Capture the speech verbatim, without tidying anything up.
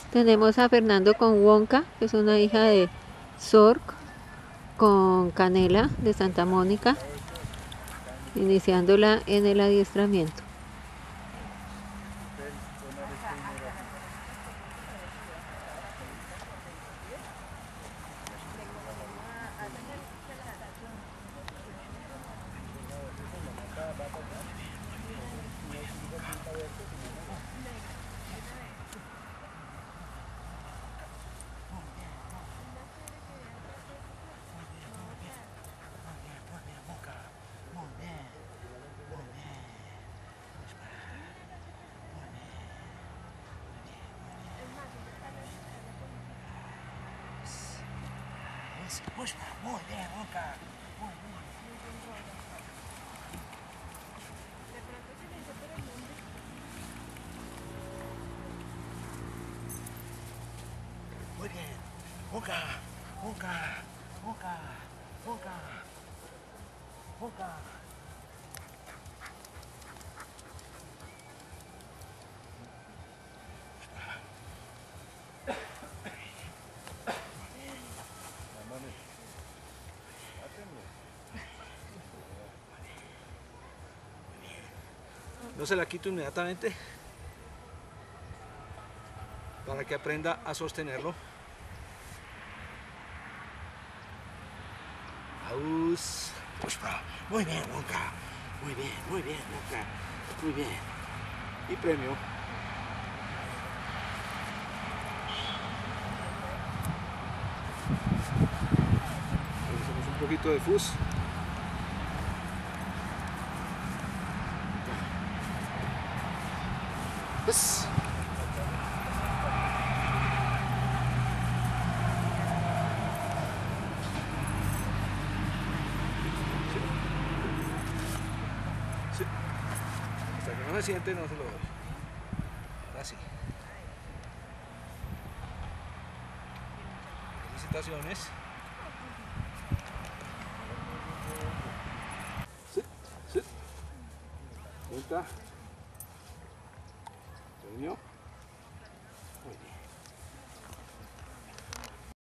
Tenemos a Fernando con Wonka, que es una hija de Zork, con Canela de Santa Mónica, iniciándola en el adiestramiento. Push, muy bien, Wonka. Muy bien. Muy bien. Wonka, Wonka, Wonka, Wonka, Wonka. No se la quito inmediatamente para que aprenda a sostenerlo. Aus. Muy bien, Wonka. Muy bien, muy bien, Wonka. Muy bien. Y premio. Hacemos un poquito de fuzz. Pues. Sí. Hasta que no se siente no se lo doy. Ahora sí. Felicitaciones. Sí, sí. Vuelta. Premio.